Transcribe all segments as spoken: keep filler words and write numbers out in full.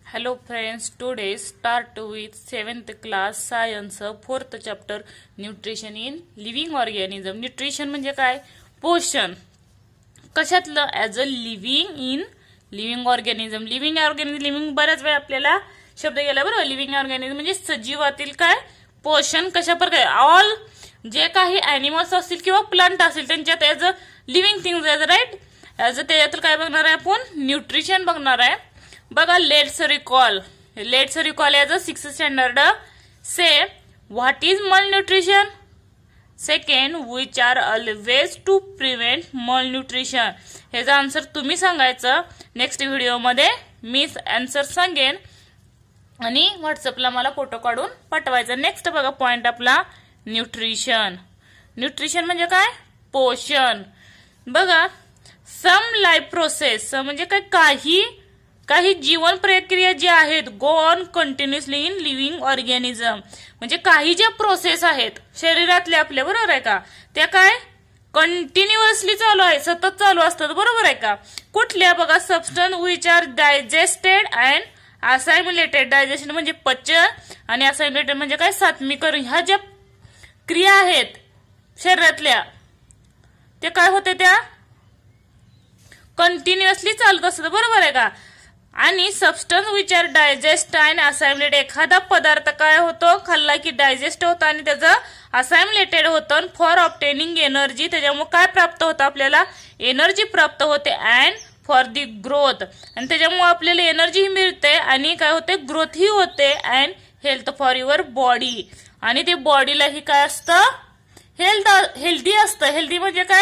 Hello friends, today start with seventh class science fourth chapter nutrition in living organism. Nutrition म्हणजे काय? पोषण. कशातलं? As a living in living organism. Living organism living बऱ्याच वेळा आपल्याला शब्द गेला बरोबर. लिव्हिंग ऑर्गॅनिझम म्हणजे सजीवातील काय पोषण कशा प्रकारे ऑल जे काही ॲनिमल्स असतील किंवा प्लांट असतील त्यांच्यात as a living things as right as a त्याच्यातलं काय बघणार आहे आपण? न्यूट्रिशन बघणार आहे. बघा let's recall let's recall as a six standard say what is malnutrition. Second which are always to prevent malnutrition. ह्याचा आन्सर तुम्ही सांगायचं. नेक्स्ट व्हिडिओमध्ये मी आन्सर सांगेन आणि व्हॉट्सअपला मला फोटो काढून पाठवायचा. नेक्स्ट बघा पॉइंट आपला न्यूट्रिशन. न्यूट्रिशन म्हणजे काय? पोषण. बघा सम लाईफ प्रोसेस म्हणजे काय काही काही जीवन प्रक्रिया ज्या आहेत go on continuously in living organism म्हणजे काही ज्या प्रोसेस आहेत शरीरातल्या आपल्या बरोबर आहे का त्या काय कंटिन्युअसली चालू आहे सतत चालू असतात बरोबर आहे का. कुठल्या बघा substance which are digested and assimilated. Digestion म्हणजे पचन आणि असाइम्युलेटेड म्हणजे काय सात्मीकरण. ह्या ज्या क्रिया आहेत शरीरातल्या ते काय होते त्या कंटिन्युअसली चालत असतात बरोबर आहे का. आणि substance which are digest and assimilate. एखादा पदार्थ काय होतो खाल्ला की डायजेस्ट होतं आणि त्याचं असाइम्युलेटेड होतं. फॉर ऑब्टेनिंग एनर्जी त्याच्यामुळे काय प्राप्त होतं आपल्याला एनर्जी प्राप्त होते. अँड फॉर दी ग्रोथ आणि त्याच्यामुळे आपल्याला एनर्जी मिळते आणि काय होते ग्रोथ ही होते. And health for your body आणि ते बॉडीलाही काय असतं हेल्थ हेल्दी असतं. हेल्दी म्हणजे काय?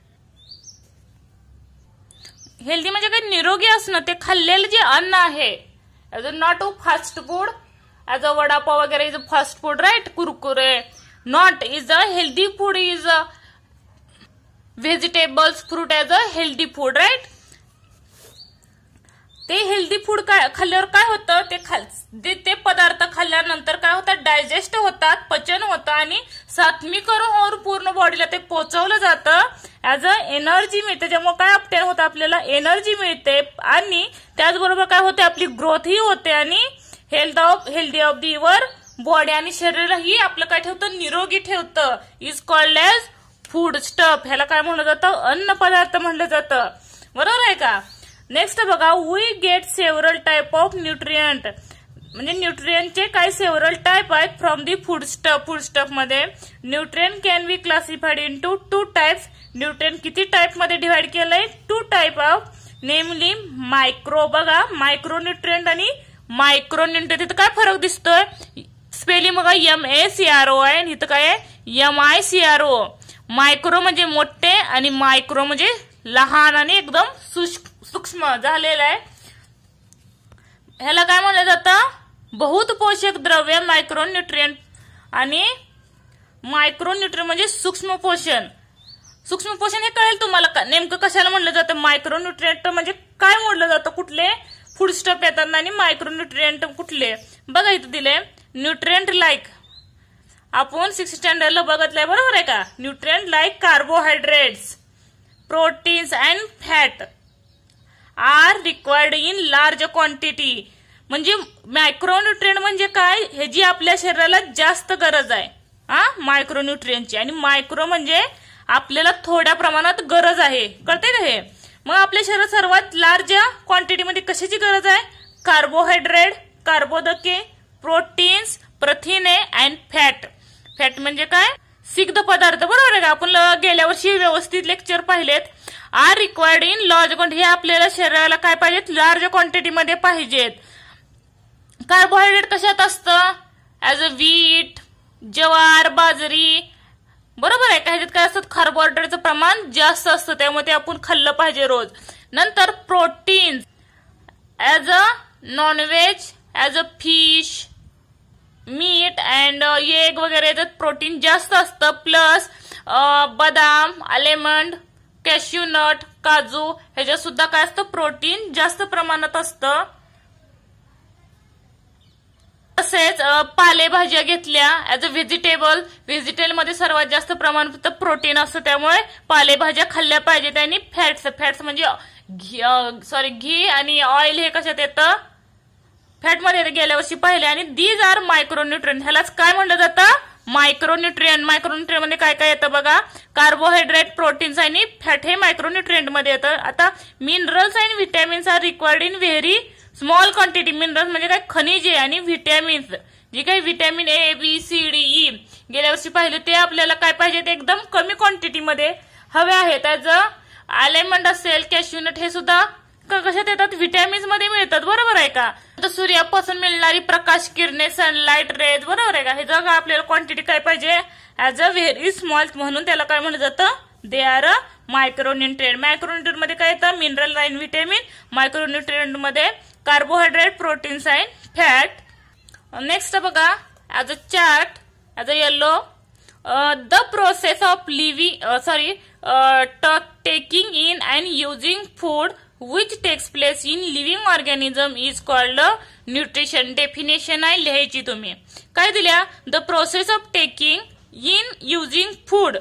हेल्दी म्हणजे काय निरोगी असणं. ते खाल्लेलं जे अन्न आहे as a not a fast food as a vada pav वगैरे is a fast food right. Kurkure not is a healthy food is a vegetables fruit as a healthy food right. ते हेल्दी फूड काय खाल्ल्यावर काय होतं ते खाल ते पदार्थ खाल्ल्यानंतर काय होतात डायजेस्ट होतात पचन होतं आणि सात्मीकरण होऊन पूर्ण बॉडीला ते पोहोचवलं जातं. ॲज अ एनर्जी मिळते. त्याच्यामुळे काय ऑब्टेन होतं आपल्याला एनर्जी मिळते आणि त्याचबरोबर काय होते आपली ग्रोथ ही होते आणि health of healthy of the your body आणि शरीरही आपलं काय ठेवतं निरोगी ठेवतं. Is called as food stuff. ह्याला काय म्हणलं जातं अन्न पदार्थ म्हणलं जातं बरोबर आहे का. नेक्स्ट बघा we get several type of nutrient म्हणजे न्यूट्रियंटचे काही सेव्हरल टाईप आहेत from the food stuff. Food stuff मध्ये nutrient can be classified into two types. Nutrient किती टाईप मध्ये डिव्हाइड केलंय? Two type of namely micro. बघा मायक्रो न्यूट्रियंट आणि मायक्रो न्यूट्रियंट. इथं काय फरक दिसतोय स्पेलिंग बघा M A C R O आहे आणि इथं काय आहे M I C R O. Micro म्हणजे मोठे आणि मायक्रो म्हणजे लहान आणि एकदम सूक्ष्म झालेलं आहे. ह्याला काय म्हणलं जातं बहुत पोषक द्रव्य मायक्रो न्यूट्रियंट आणि मायक्रो न्यूट्रियंट म्हणजे सूक्ष्म पोषण. सूक्ष्म पोषण हे कळेल तुम्हाला नेमकं कशाला म्हणलं जातं. मायक्रो न्यूट्रियंट म्हणजे काय म्हणलं जातं कुठले फूड स्टफ येतात आणि मायक्रो न्यूट्रियंट कुठले. बघा इथं दिले न्यूट्रियंट लाईक आपण सिक्स स्टँडर्डला बघितलंय बरोबर आहे का. Nutrient like carbohydrates proteins and fat are required in large quantity. म्हणजे मायक्रोन्यूट्रियंट म्हणजे काय हे जी आपल्या शरीराला जास्त गरज आहे हा मायक्रोन्यूट्रियंटची. आणि मायक्रो म्हणजे आपल्याला थोड्या प्रमाणात गरज आहे कळते ना हे. मग आपल्या शरीरात सर्वात लार्ज क्वांटिटीमध्ये कशाची गरज आहे? कार्बोहायड्रेट कार्बोदके प्रोटीन्स प्रथिने अँड फॅट. फॅट म्हणजे काय सिग्ध पदार्थ बरोबर आहे का. आपण गेल्या वर्षी व्यवस्थित लेक्चर पाहिलेत. Are required in large quantity. हे आपल्याला शरीराला काय पाहिजेत लार्ज क्वांटिटीमध्ये पाहिजेत. कार्बोहायड्रेट कशात असतं ऍज अ व्हीट ज्वार बाजरी बरोबर आहे का. ह्याच्यात काय असतं कार्बोहायड्रेटचं प्रमाण जास्त असतं त्यामुळे ते आपण खाल्लं पाहिजे रोज. नंतर protein as a non veg as a fish meat and egg वगैरे याच्यात प्रोटीन जास्त असतं. प्लस बदाम आलेमंड कॅश्यू नट काजू ह्याच्यात सुद्धा काय असतं प्रोटीन जास्त प्रमाणात असतं. तसेच पालेभाज्या घेतल्या ऍज अ व्हेजिटेबल. व्हेजिटेबल मध्ये सर्वात जास्त प्रमाणात प्रोटीन असतं त्यामुळे पालेभाज्या खाल्ल्या पाहिजेत. आणि फॅट्स फॅट्स म्हणजे सॉरी घी आणि ऑइल हे कशात येतं फॅट मध्ये गेल्या वर्षी पाहिले. आणि दीज आर मायक्रोन्यूट्रिएंट. ह्यालाच काय म्हणलं जातं? मायक्रोन्यूट्रिएंट. मायक्रोन्यूट्रिएंट मध्ये काय काय येतं बघा? कार्बोहायड्रेट, प्रोटीन्स आणि फॅट हे मायक्रोन्यूट्रिएंट मध्ये येतं. आता minerals and vitamins are required in very small quantity. Minerals म्हणजे काय? खनिजे. आणि व्हिटॅमिन्स जे काही vitamin A, B, C, D, E गेल्या वर्षी पाहिले ते आपल्याला काय पाहिजे? ते एकदम कमी क्वांटिटी मध्ये हवे आहेत. ऍज अ आलेमंड असेल, कॅश्यूनट हे सुद्धा कशात येतात? व्हिटॅमिन्स मध्ये मिळतात. बरोबर आहे का? तर सूर्यापासून मिळणारी प्रकाश किरणे, सनलाइट रेज, बरोबर आहे का? हे जग आपल्याला क्वांटिटी काय पाहिजे? As a very small. म्हणून त्याला काय म्हणलं जातं? They are a मायक्रोन्यूट्रिएंट. मायक्रोन्यूट्रिएंट मध्ये काय येतं? Mineral and vitamin. मायक्रोन्यूट्रिएंट मध्ये carbohydrate, proteins and fat. Next बघा, as a chart, as a yellow, the process of living sorry taking in and using food which takes place in living organism is called nutrition. Definition आहे लिहायची तुम्ही. काय दिल्या? The process of taking in using food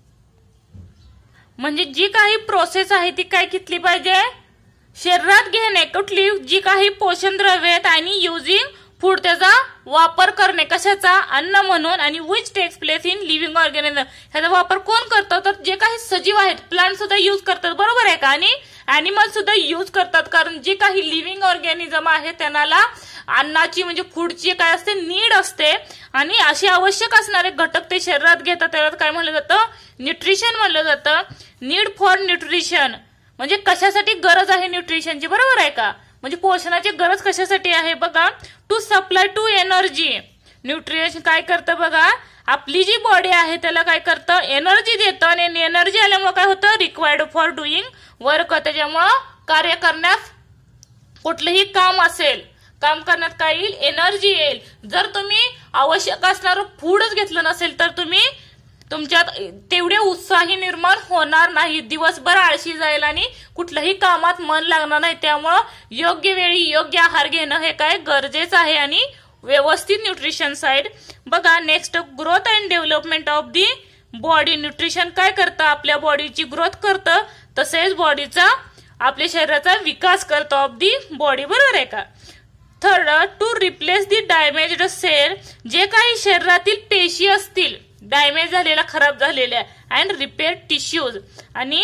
म्हणजे जी काही process आहे ती काय घेतली पाहिजे? शरीरात घेणे. कुठली? जी काही पोषण द्रव्ये आहेत. आणि युजिंग फूड त्याचा वापर करणे. कशाचा? अन्न म्हणून. आणि which takes place in living organism ह्याचा वापर कोण करतो? तर जे काही सजीव आहेत, प्लांट सुद्धा युज करतात. बरोबर आहे का? आणि अॅनिमल सुद्धा युज करतात. कारण जे काही लिव्हिंग ऑर्गॅनिझम आहे त्यांना अन्नाची म्हणजे फूडची काय असते? नीड असते. आणि असे आवश्यक असणारे घटक ते शरीरात घेतात. त्याला काय म्हणलं जातं? न्यूट्रिशन म्हणलं जातं. नीड फॉर न्यूट्रिशन म्हणजे कशासाठी गरज आहे न्यूट्रिशनची? बरोबर आहे का? म्हणजे पोषणाची गरज कशासाठी आहे? बघा, to supply to energy. Nutrition काय करतं बघा? आपली जी बॉडी आहे त्याला काय करतं? एनर्जी देतं. आणि एनर्जी आल्यामुळे काय होतं? Required for doing work. त्याच्यामुळं कार्य करण्यास, कुठलंही काम असेल, काम करण्यात काय येईल? एनर्जी येईल. जर तुम्ही आवश्यक असणारं फूडच घेतलं नसेल तर तुम्ही तुमच्यात तेवढे उत्साही निर्माण होणार नाही. दिवसभर आळशी जाईल आणि कुठल्याही कामात मन लागणार नाही. त्यामुळं योग्य वेळी योग्य आहार घेणं हे काय गरजेचं आहे. आणि व्यवस्थित न्यूट्रिशन साइड. बघा, next, growth and development of the body. Nutrition काय करतं? आपल्या बॉडीची ग्रोथ करतं. तसेच बॉडीचा, आपल्या शरीराचा विकास करतो ऑफ दी बॉडी. बरोबर आहे का? Third, to replace the damaged cell. जे काही शरीरातील पेशी असतील डॅमेज झालेल्या, खराब झालेल्या, अँड रिपेअर टिश्यूज. आणि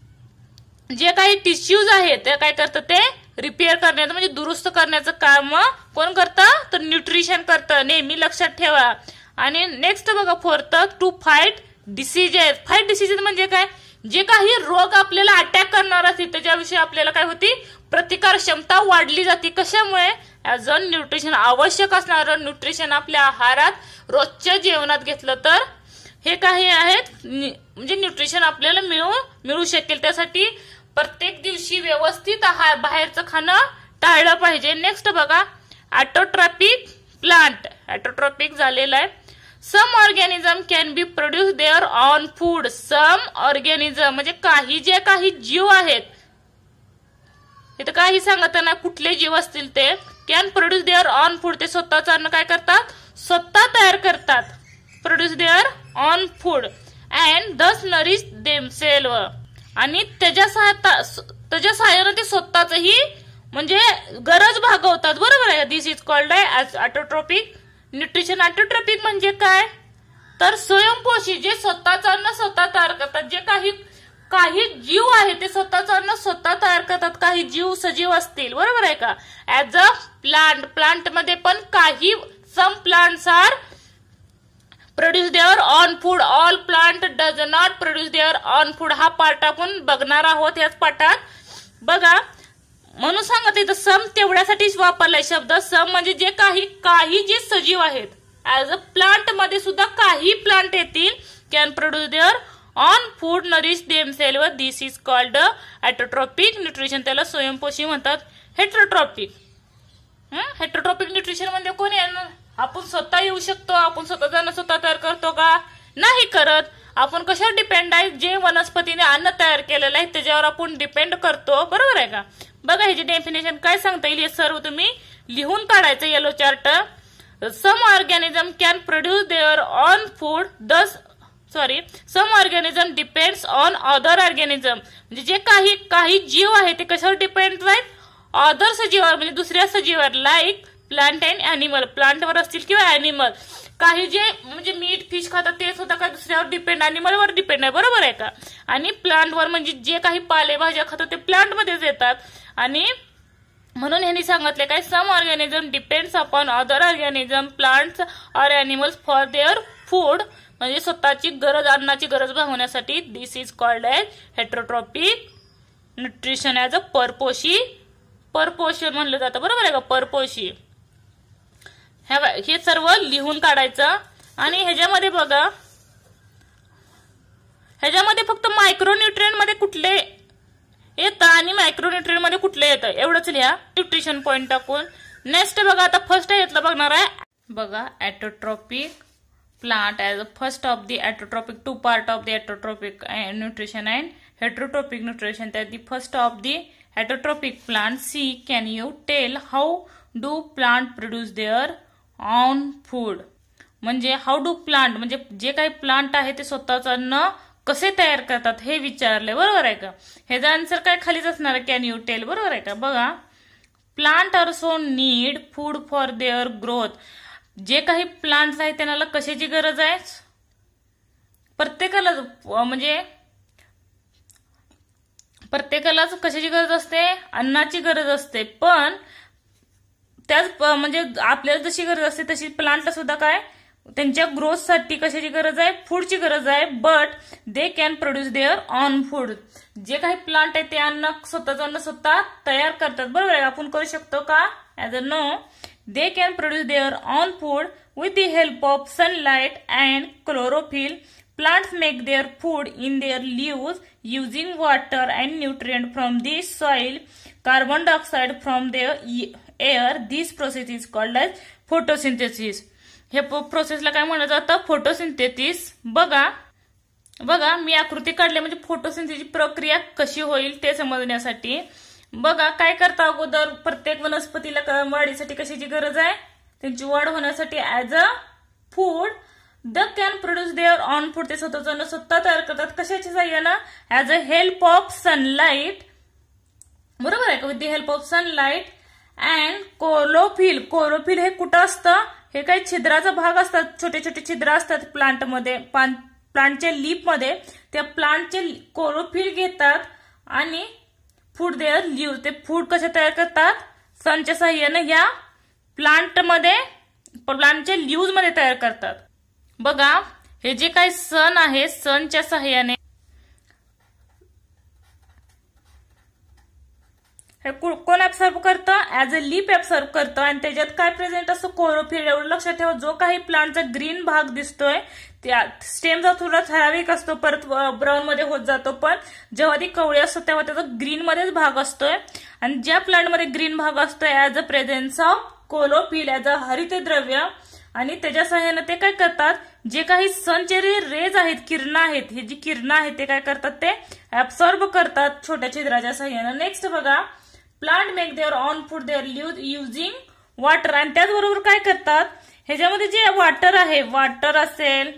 जे काही टिश्यूज आहेत ते काय करतं? ते रिपेअर करण्याचं म्हणजे दुरुस्त करण्याचं काम कोण करतं? तर न्यूट्रिशन करतं. नेहमी लक्षात ठेवा. आणि नेक्स्ट बघा, fourth, to fight diseases. Fight diseases म्हणजे काय? जे काही रोग आपल्याला अटॅक करणार असतील त्याच्याविषयी आपल्याला काय होती? प्रतिकार क्षमता वाढली जाते. कशामुळे? As a nutrition. आवश्यक असणारं न्यूट्रिशन आपल्या आहारात रोजच्या जेवणात घेतलं तर हे काही आहेत म्हणजे न्यूट्रिशन आपल्याला मिळू मिळू शकेल. त्यासाठी प्रत्येक दिवशी व्यवस्थित आहार, बाहेरचं खाणं टाळलं पाहिजे. नेक्स्ट बघा, ऑटोट्रॉपिक प्लांट. ऑटोट्रॉपिक झालेला आहे. Some organism can be produce their own food. Some organism म्हणजे काही जे काही जीव आहेत, इथं काही सांगत ना कुठले जीव असतील ते, can produce their own food. ते स्वतःच अन्न काय करतात? स्वतः तयार करतात. Produce their own food and thus nourish themselves. आणि त्याच्या त्याच्या सहाय्याने ते स्वतःचही म्हणजे गरज भागवतात. बरोबर आहे? This is called as autotrophic nutrition. Autotrophic म्हणजे काय? तर स्वयंपोषी, जे स्वतःचं अन्न स्वतः तयार करतात. जे काही काही जीव आहे ते स्वतःचं अन्न स्वतः तयार करतात. काही जीव सजीव असतील. बरोबर आहे का? As a plant. प्लांट मध्ये पण काही, some plants are produce their own food. All plant does not produce their own food. हा पार्ट आपण बघणार आहोत याच पाठात. बघा, म्हणून सांगत इथं सम तेवढ्यासाठीच वापरलाय शब्द. सम म्हणजे जे काही काही जे सजीव आहेत. ऍज अ प्लांट मध्ये सुद्धा काही प्लांट येतील. Can produce their own food nourish themselves. This is called autotrophic nutrition. त्याला स्वयंपोषी म्हणतात. हेटरोट्रॉपिक. हेटरोट्रॉपिक न्यूट्रिशन म्हणजे कोण आहे? आपण स्वतः येऊ शकतो. आपण स्वतः स्वतः तयार करतो का? नाही करत. आपण कशावर डिपेंड आहे? जे वनस्पतीने अन्न तयार केलेलं आहे त्याच्यावर आपण डिपेंड करतो. बरोबर आहे का? बघा, ह्याची डेफिनेशन काय सांगता येईल हे सर्व तुम्ही लिहून काढायचं yellow chart. Some organism can produce their own food. Thus sorry some organism depends on other organism. म्हणजे जे काही काही जीव आहे ते कशावर डिपेंड आहेत? अदर सजीवावर म्हणजे दुसऱ्या सजीवावर. लाईक प्लांट अँड अॅनिमल, प्लांटवर असतील किंवा अॅनिमल. काही जे म्हणजे मीट फिश खातात ते सुद्धा काय दुसऱ्यावर डिपेंड, अॅनिमलवर डिपेंड आहे, बरोबर आहे का. आणि प्लांटवर म्हणजे जे काही पालेभाज्या खातात ते प्लांटमध्येच येतात. आणि म्हणून ह्यांनी सांगितले काय, some organism depends upon other organism, plants or animals for their food, म्हणजे स्वतःची गरज, अन्नाची गरज भागवण्यासाठी. This is called as heterotrophic nutrition as a परपोशी, परपोषण म्हणलं जातं, बरोबर आहे का, परपोशी. हे सर्व लिहून काढायचं. आणि ह्याच्यामध्ये बघा, ह्याच्यामध्ये फक्त मायक्रोन्यूट्रिएंट मध्ये कुठले येतं आणि मायक्रोन्यूट्रिएंट मध्ये कुठले येतं एवढंच लिहा न्यूट्रिशन पॉइंट टाकून. नेक्स्ट बघा, आता फर्स्ट यातलं बघणार आहे बघा, ॲटोट्रॉपिक plant as a first of the autotrophic, two part of the autotrophic uh, nutrition and heterotrophic nutrition. That the first of the autotrophic plant. See, can you tell how do plant produce their own food? म्हणजे how do plant म्हणजे जे काही plant आहे ते स्वतःचं अन्न कसे तयार करतात हे विचारले, बरोबर आहे का. ह्याचा आन्सर काय खालीच असणार आहे, कॅन यू टेल, बरोबर आहे का. बघा, plant also need food for their growth. जे काही प्लांट्स आहेत त्यांना कशाची गरज आहे, प्रत्येकाला म्हणजे प्रत्येकालाच कशाची गरज असते, अन्नाची गरज असते. पण त्याच म्हणजे आपल्याला जशी गरज असते तशी प्लांटला सुद्धा काय त्यांच्या ग्रोथसाठी कशाची गरज आहे, फूडची गरज आहे. But they can produce their own food. जे काही प्लांट आहे ते अन्न स्वतःचं अन्न स्वतः तयार करतात, बरोबर आहे. आपण करू शकतो का, as a know. They can produce their own food with the help of sunlight and chlorophyll. Plants make their food in their leaves using water and nutrient from the soil, carbon dioxide from the air. This process is called as photosynthesis. हे प्रोसेसला काय म्हणलं जातं, photosynthesis. बघा बघा मी आकृती काढली म्हणजे फोटोसिंथेसिसची प्रक्रिया कशी होईल ते समजण्यासाठी. बघा काय करता, अगोदर प्रत्येक वनस्पतीला वाढीसाठी कशाची गरज आहे, त्यांची वाढ होण्यासाठी as a food. They can produce their own food. ते स्वतःचं स्वतः तयार करतात कशाच्या साह्यानं, as a help of sunlight, बरोबर आहे का, with the help of sunlight and chlorophyll. Chlorophyll हे कुठं असतं, हे काही छिद्राचा भाग असतात, छोटे छोटे छिद्र असतात प्लांटमध्ये, प्लांटच्या लीफमध्ये. त्या प्लांटचे क्लोरोफिल घेतात आणि फूड देअर लीव्ह. ते फूड कसे तयार करतात, सनच्या साह्याने ह्या प्लांटमध्ये, प्लांटच्या लीव्ह मध्ये तयार करतात. बघा हे जे काही सन आहे, सनच्या साह्याने हे कोण ऍब्सॉर्ब करतं, ऍज अ लीफ ऍब्सॉर्ब करतं. आणि त्याच्यात काय प्रेझेंट असतं, क्लोरोफिल. एवढं लक्षात ठेवा, जो काही प्लांटचा ग्रीन भाग दिसतोय त्या स्टेमचा थोडा ठराविक असतो, परत ब्राऊन मध्ये होत जातो. पण जेव्हा ती कवळी असतो तेव्हा त्याचा ग्रीन मध्येच भाग असतोय. आणि ज्या प्लांटमध्ये ग्रीन भाग असतोय as a presence of chlorophyll, as a हरितद्रव्य. आणि त्याच्या सहाय्याने ते काय करतात, जे काही सनचे रेज आहेत, किरणं आहेत, हे जी किरणं आहेत ते काय करतात, ते ऍब्सॉर्ब करतात छोट्या छिद्राच्या सहाय्याने. नेक्स्ट बघा, plant make their own food their leave using water. आणि त्याचबरोबर काय करतात, ह्याच्यामध्ये जे वॉटर आहे, वॉटर असेल,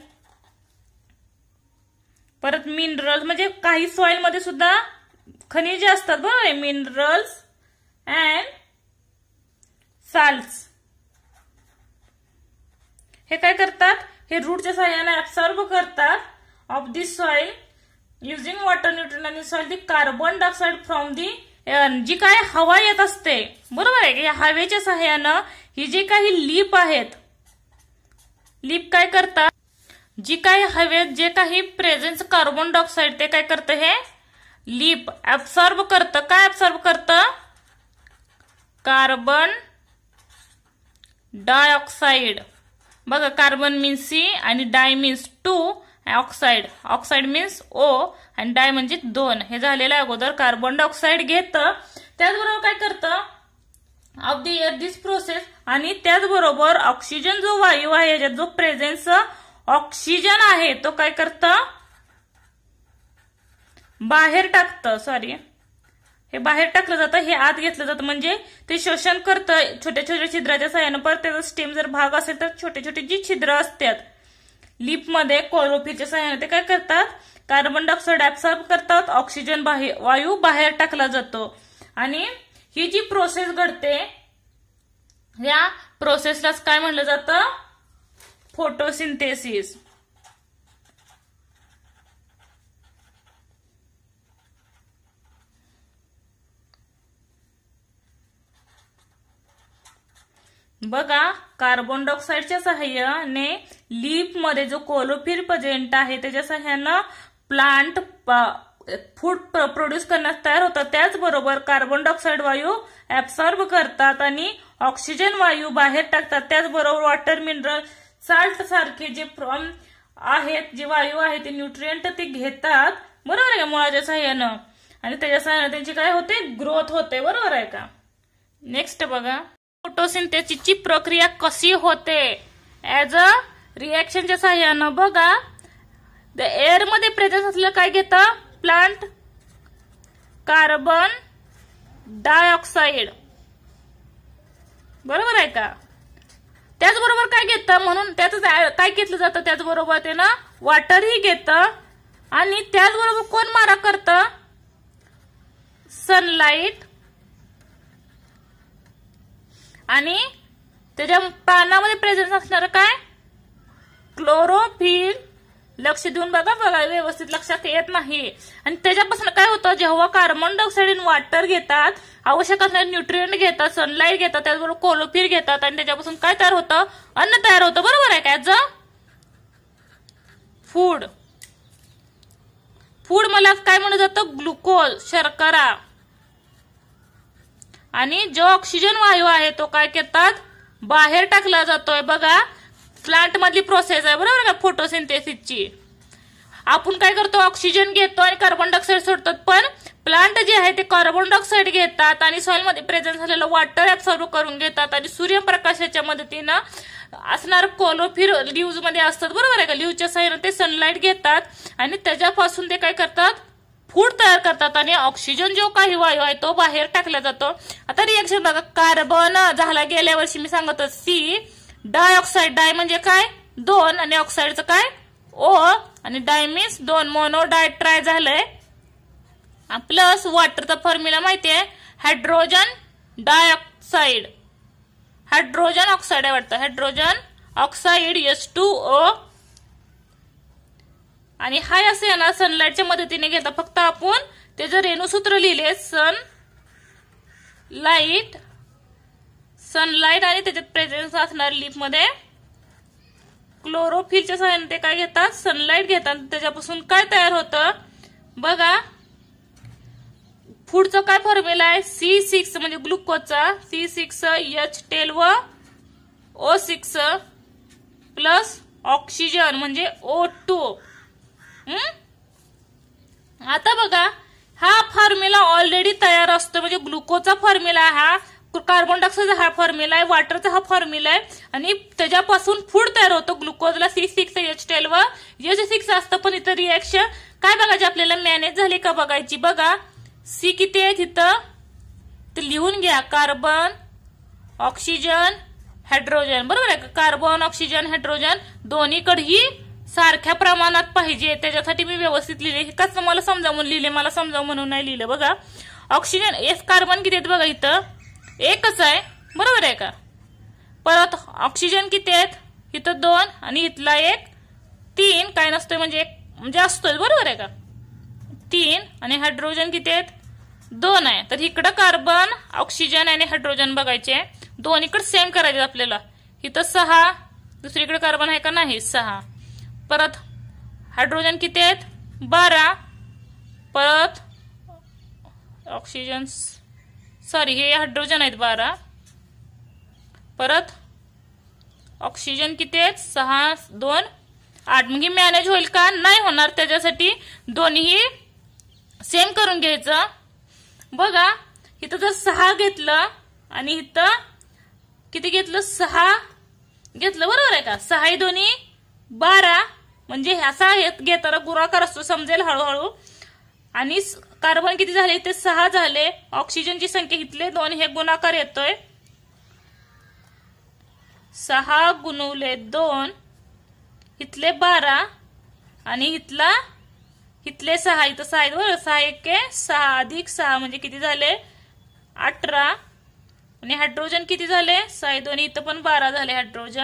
परत मिनरल्स, म्हणजे काही सॉइल मध्ये सुद्धा खनिजे असतात, बरोबर आहे, मिनरल्स अँड साल्ट्स. हे काय करतात, हे रूटच्या सहाय्याने ऍब्सॉर्ब करतात of this soil using water, nutrient आणि soil the carbon dioxide from the air. जी काय हवा येत असते, बरोबर आहे, या हवेच्या सहाय्यानं ही जी काही लीप आहेत, लीप काय करतात, जी काही हवेत जे काही प्रेझेन्स कार्बन डायऑक्साइड ते काय करतं, हे लीप ऍब्सॉर्ब करतं. काय ऍब्सॉर्ब करतं, कार्बन डायऑक्साइड. बघा कार्बन मीन्स सी आणि di means two, oxide, oxide means O आणि डाय म्हणजे दोन. हे झालेलं अगोदर कार्बन डायऑक्साइड घेतं. त्याचबरोबर काय करतं, of the air this process. आणि त्याचबरोबर ऑक्सिजन जो वायू आहे, याच्यात जो प्रेझेन्स ऑक्सिजन आहे तो काय करतं, बाहेर टाकतं. सॉरी, हे बाहेर टाकलं जातं, हे आत घेतलं जातं. म्हणजे ते शोषण करतं छोट्या छोट्या छिद्राच्या सहाय्यानं. परत त्याचा स्टेम जर भाग असेल तर छोटे छोटे जी छिद्र असतात लीप मध्ये, क्लोरोफिलच्या सहाय्याने ते काय करतात, कार्बन डायऑक्साइड ऍब्सॉर्ब करतात, ऑक्सिजन वायू बाहेर टाकला जातो. आणि ही जी प्रोसेस घडते, या प्रोसेसलाच काय म्हणलं जातं? फोटोसिंथेसिस. बघा, कार्बन डायऑक्साईडच्या सहाय्याने लीफ मध्ये जो क्लोरोफिल एजंट आहे त्याच्या सहाय्यानं प्लांट फूड प्रोड्यूस करण्यास तयार होतात. त्याचबरोबर कार्बन डायऑक्साईड वायू ऍब्सॉर्ब करतात आणि ऑक्सिजन वायू बाहेर टाकतात. त्याचबरोबर वॉटर, मिनरल, साल्ट सारखे जे आहेत, जे वायू आहेत ते न्यूट्रिएंट ते घेतात, बरोबर आहे का, मुळाच्या सहाय्यानं, आणि त्याच्या सहाय्याने त्यांची काय होते? ग्रोथ होते, बरोबर आहे का. नेक्स्ट बघा, फोटोसिंथेसिसची प्रक्रिया कशी होते? ऍज अ रिएक्शनच्या सहाय्यानं. बघा, द एअर मध्ये प्रेझेंट असलेलं काय घेतं? प्लांट कार्बन डायऑक्साईड, बरोबर आहे का. त्याचबरोबर काय घेतं? म्हणून त्याच काय घेतलं जातं? त्याचबरोबर ते ना वॉटरही घेतं, आणि त्याचबरोबर कोण मारा करतं? सनलाइट. आणि त्याच्या पानामध्ये प्रेझेंट असणार काय? क्लोरोफिल. लक्ष देऊन बघा, बघा व्यवस्थित लक्षात येत नाही. आणि त्याच्यापासून काय होतं? जेव्हा कार्बन डायऑक्साईड आणि वॉटर घेतात, आवश्यक असणारे न्यूट्रिएंट घेतात, सनलाइट घेतात, त्याचबरोबर क्लोरोफिल घेतात, आणि त्याच्यापासून काय तयार होतं? अन्न तयार होतं, बरोबर आहे का. As a food. फूड मला काय म्हणलं जातं? ग्लुकोज, शर्करा. आणि जो ऑक्सिजन वायू आहे तो काय करतात? बाहेर टाकला जातोय. बघा, प्लांट मधली प्रोसेस आहे, बरोबर का, फोटोसिंथेसिसची. आपण काय करतो? ऑक्सिजन घेतो आणि कार्बन डायऑक्साईड सोडतो, पण प्लांट जे आहे ते कार्बन डायऑक्साईड घेतात आणि सॉइल मध्ये प्रेझेंट झालेलं वॉटर ऍब्सॉर्ब करून घेतात, आणि सूर्यप्रकाशाच्या मदतीनं असणार क्लोरोफिल लीव्ज मध्ये असतात, बरोबर आहे का. लीव्हच्या सहाय्याने ते सनलाइट घेतात आणि त्याच्यापासून ते काय करतात? फूड तयार करतात, आणि ऑक्सिजन जो काही वायू आहे तो बाहेर टाकला जातो. आता रिएक्शन बघा, कार्बन झाला गेल्या वर्षी मी सांगत होतो सी, डायऑक्साईड, डाय म्हणजे काय? दोन, आणि ऑक्साईडचं काय? ओ, आणि डाय मीन्स दोन, मोनो डाय ट्राय झालंय. प्लस वॉटरचा फॉर्म्युला माहितीये, हायड्रोजन डायऑक्साईड, हायड्रोजन ऑक्साईड आहे वाटतं, hydrogen oxide H two O. आणि हाय असे येणार सनलाइटच्या मदतीने घेता. फक्त आपण त्याचं रेणुसूत्र लिहिले, सन लाईट, सनलाइट, आणि त्याच्यात प्रेझेन्स असणार लीफ मध्ये क्लोरोफिलच्या सहाय्याने ते काय घेतात? सनलाइट घेतात. त्याच्यापासून काय तयार होतं? बघा, फूडचा काय फॉर्म्युला आहे? सी सिक्स म्हणजे ग्लुकोजचा, C six H twelve O six plus oxygen म्हणजे ओ टू. आता बघा, हा फॉर्म्युला ऑलरेडी तयार असतो, म्हणजे ग्लुकोजचा फॉर्म्युला हा, कार्बन डायऑक्साईडचा हा फॉर्म्युला आहे, वॉटरचा हा फॉर्म्युला आहे, आणि त्याच्यापासून फूड तयार होतो. ग्लुकोजला C six H twelve H six असतं, पण इथं रिएक्शन काय बघायची आपल्याला? मॅनेज झाली का बघायची. बघा, सी किती आहे तिथं ते लिहून घ्या, कार्बन, ऑक्सिजन, हायड्रोजन, बरोबर आहे का. कार्बन, ऑक्सिजन, हायड्रोजन दोन्हीकडेही सारख्या प्रमाणात पाहिजे, त्याच्यासाठी मी व्यवस्थित लिहिले. काच मला समजावून लिहिले, मला समजावून म्हणून नाही लिहिलं. बघा, ऑक्सिजन एक, कार्बन किती आहेत बघा, इथं एकच आहे, बरोबर आहे का. परत ऑक्सिजन किती आहेत? इथं दोन, आणि इथला एक तीन, काय नसतोय म्हणजे एक म्हणजे असतोय, बरोबर आहे का, तीन. आणि हायड्रोजन किती आहेत? दोन आहे. तर इकडं कार्बन, ऑक्सिजन आणि हायड्रोजन बघायचे, दोन्हीकडे सेम करायचे आपल्याला. इथं सहा, दुसरीकडे कार्बन आहे का? नाही, सहा. परत हायड्रोजन किती आहेत? बारा. परत ऑक्सिजन, सॉरी हे हायड्रोजन आहेत बारा. परत ऑक्सिजन किती आहेत? सहा, दोन, आठ. मग मॅनेज होईल का? नाही होणार. त्याच्यासाठी दोन्ही सेम करून घ्यायचं. बघा, इथं जर सहा घेतलं आणि इथं किती घेतलं? सहा घेतलं, बरोबर आहे का. सहा दोन्ही बारा, म्हणजे असा घेताना गुणाकार असतो, समजेल हळूहळू. आणि कार्बन किती झाले? इथे सहा झाले. ऑक्सिजनची संख्या इथले दोन, हे गुणाकार येतोय. सहा गुणुले दोन, इथले बारा, आणि इथला इथले सहा, इथं सहा आहेत बरोबर. सहा एक सहा अधिक सहा म्हणजे किती झाले? अठरा. आणि हायड्रोजन किती झाले? सहा दोन्ही इथं पण बारा झाले हायड्रोजन.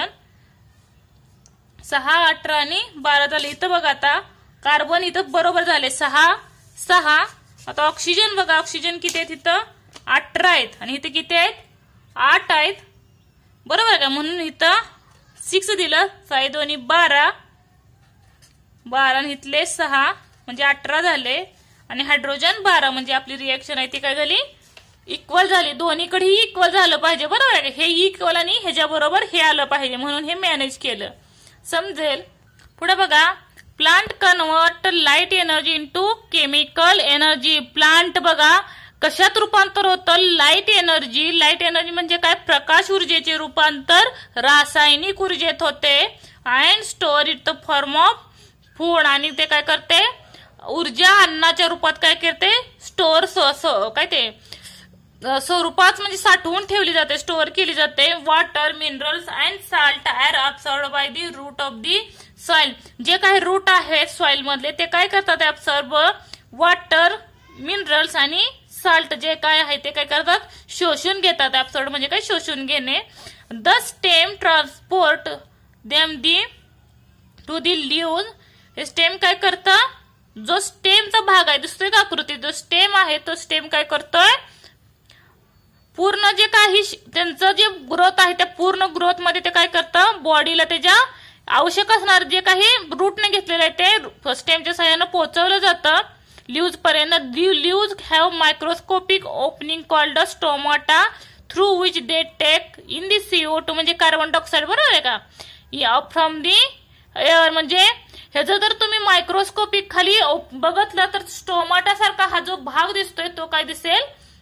सहा अठरा आणि बारा झाले. इथं बघा आता कार्बन इथं बरोबर झाले सहा सहा. आता ऑक्सिजन बघा, ऑक्सिजन किती आहेत इथं? अठरा आहेत आणि इथे किती आहेत? आठ आहेत. बरोबर आहे का? म्हणून इथं सिक्स दिलं. सहा दोन्ही बारा बारा आणि इथले सहा म्हणजे अठरा झाले आणि हायड्रोजन बारा. म्हणजे आपली रिएक्शन आहे ती काय झाली? इक्वल झाली. दोन्हीकडेही इक्वल झालं पाहिजे. बरोबर आहे. हे इक्वल आणि ह्याच्या बरोबर हे आलं पाहिजे म्हणून हे मॅनेज केलं. समजेल. पुढे बघा, plant convert light energy into chemical energy. Plant बघा कशात रूपांतर होतं? Light energy. लाईट एनर्जी म्हणजे काय? प्रकाश ऊर्जेचे रूपांतर रासायनिक ऊर्जेत होते. And store it the form of food. आणि ते काय करते? ऊर्जा अन्नाच्या रूपात काय करते? स्टोअर काय ते स्वरूपात म्हणजे साठवून ठेवली जाते, स्टोअर केली जाते. Water, minerals and salt are absorb by the root of the soil. जे काही रूट आहेत सॉइल मधले ते काय करतात? अब्सॉर्ब वॉटर, मिनरल्स आणि साल्ट जे काय आहे ते काय करतात? शोषून घेतात. अब्सॉर्ब म्हणजे काय? शोषून घेणे. The stem transport them the to the leaves. हे स्टेम काय करतं? जो स्टेमचा भाग आहे दिसतोय का आकृती? जो स्टेम आहे तो स्टेम काय करतोय? पूर्ण जे काही त्यांचं जे ग्रोथ आहे त्या पूर्ण ग्रोथ मध्ये ते काय करतं? बॉडीला त्याच्या आवश्यक असणार जे काही रूटने घेतलेलं आहे ते स्टेमच्या सहाय्यानं पोहोचवलं जातं लीव्ज पर्यंत. Leaves have microscopic opening called stomata through which they take in the CO two म्हणजे कार्बन डायऑक्साइड. बरोबर आहे का? From the air. म्हणजे ह्याचं जर तुम्ही मायक्रोस्कोपिक खाली बघितलं तर स्टोमाटा सारखा हा जो भाग दिसतोय तो काय दिसेल?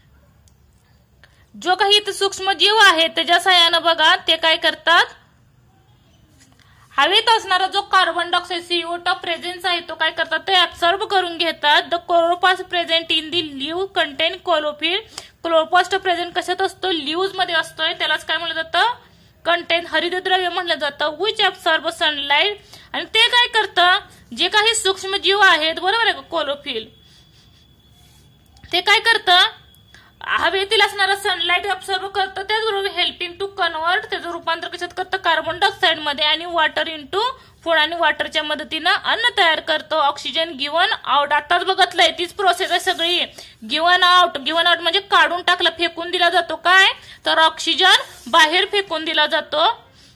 जो काही इथे सूक्ष्म जीव आहे त्याच्या सहाय्यानं बघा ते काय करतात? हवेत असणारा जो carbon dioxide CO two presence आहे तो काय करतात? ते ऍब्सॉर्ब करून घेतात. The chloroplast present in the leave contain chlorophyll. Chloroplast present कशात असतो? लीव्ज मध्ये असतोय. त्यालाच काय म्हणलं जातं? कंटेन हरितद्रव्य म्हणलं जातं. Which absorb sunlight. आणि ते काय करतं? जे काही सूक्ष्म जीव आहेत बरोबर आहे का? क्लोरोफिल ते काय करतं? हवेतील असणारा सनलाइट अब्सॉर्ब करतं. त्याचबरोबर हेल्पिंग टू कन्वर्ट त्याचं रूपांतर कशात करतं? कार्बन डायऑक्साइड मध्ये आणि वॉटर इंटू फूड. आणि वॉटरच्या मदतीनं अन्न तयार करतो. Oxygen given out. आताच बघितलंय तीच प्रोसेस आहे सगळी. Given out. गिव्हन आउट म्हणजे काढून टाकला, फेकून दिला जातो. काय? तर ऑक्सिजन बाहेर फेकून दिला जातो.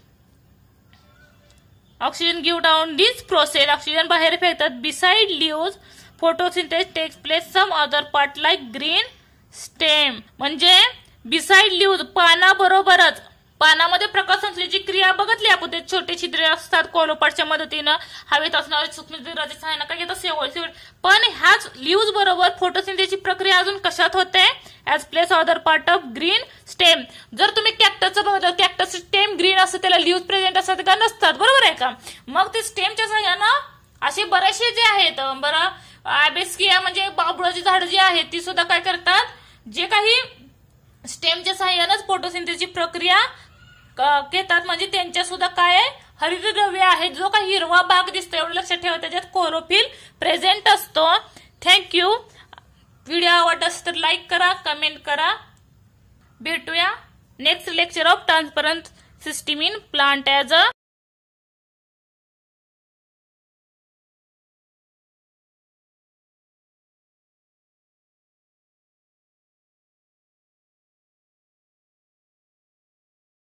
Oxygen give down this process. Oxygen बाहेर फेकतात. Beside leaves photosynthesis takes place some other part like green stem. म्हणजे बिसाइड लीव्ज पानाबरोबरच पानामध्ये प्रकाश संश्लेषणाची क्रिया बघितली आपण. ते छोटे छिद्रे असतात कोलोपाटच्या मदतीनं हवेत असणारे सूक्ष्मजीवाच्या सहाय्यानं काय घेतात? सेवळ. पण ह्याच लीव्ज बरोबर फोटोसिंथेसिसची प्रक्रिया अजून कशात होते? As place other part of green stem. जर तुम्ही कॅक्टसचं बघितलं, कॅक्टस स्टेम ग्रीन असतं, त्याला लीव्ज प्रेझेंट असतात का? नसतात. बरोबर आहे का? मग ते स्टेमच्या सहाय्यानं असे बरेचसे जे आहेत बरं ॲबेस्किया म्हणजे बाबुळाची झाडं जी आहेत ती सुद्धा काय करतात? जे काही स्टेमच्या सहाय्यानंच फोटोसिंथेसिसची प्रक्रिया घेतात. म्हणजे त्यांच्या सुद्धा काय? हरितद्रव्य आहे. जो काही हिरवा भाग दिसतो एवढं लक्षात ठेवा त्याच्यात क्लोरोफिल प्रेझेंट असतो. थँक्यू. व्हिडिओ आवडला असेल तर लाईक करा, कमेंट करा. भेटूया next lecture of transparent system in plant as a